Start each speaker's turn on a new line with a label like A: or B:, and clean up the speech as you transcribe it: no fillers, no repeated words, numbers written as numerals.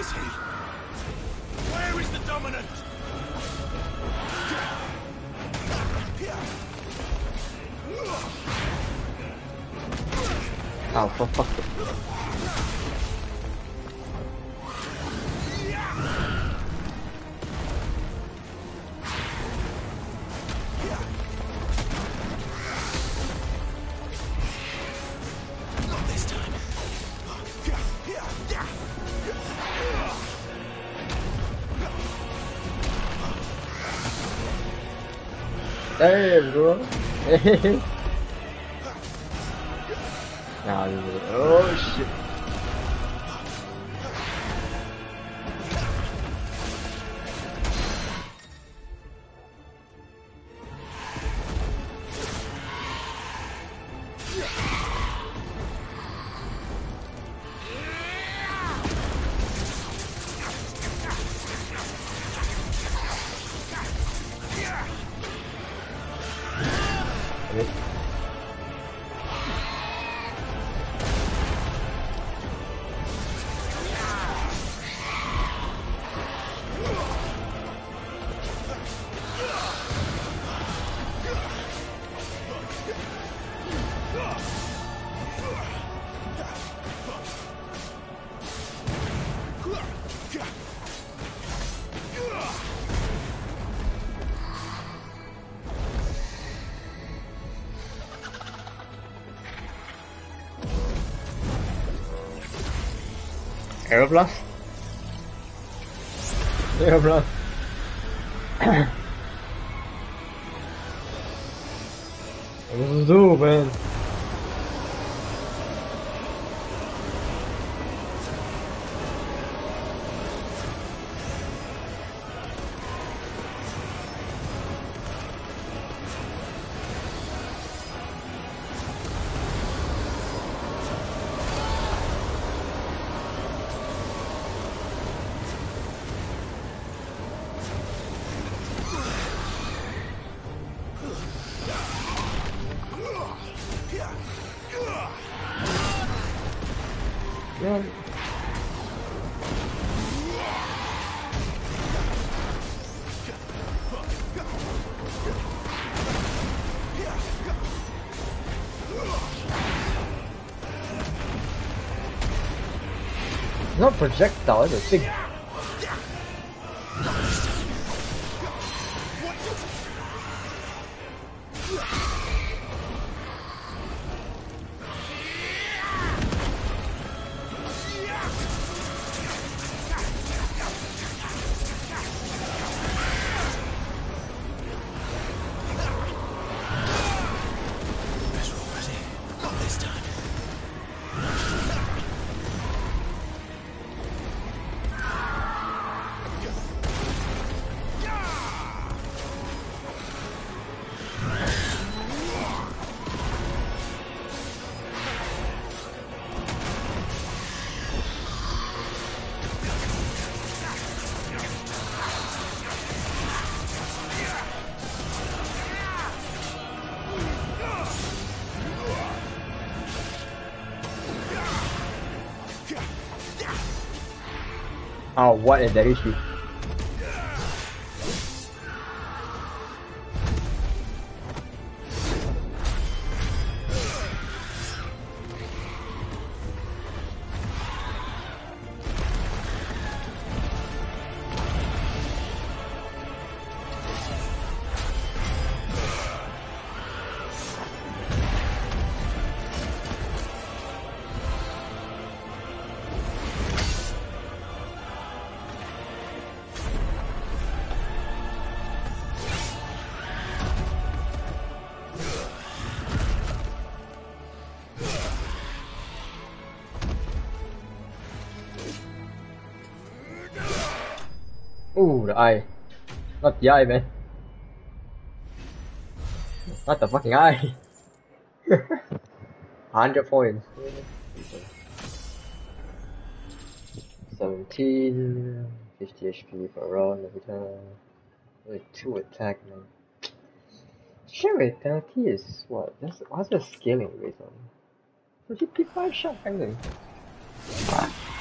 A: is he? Where is the dominant?
B: Oh, for fuck.
A: Not this time.
B: Damn, bro. Nah, oh shit. Aeroblast? Aeroblast. What does it do, man? Yeah. Not projectile, it's a big. Oh, what is that issue? Ooh, the eye. Not the eye, man. Not the fucking eye. 100 points. 17, 50 HP per round every time. Only 2 attack, man. Share rate penalty is what? What's the scaling rate on? 55 shot, I think.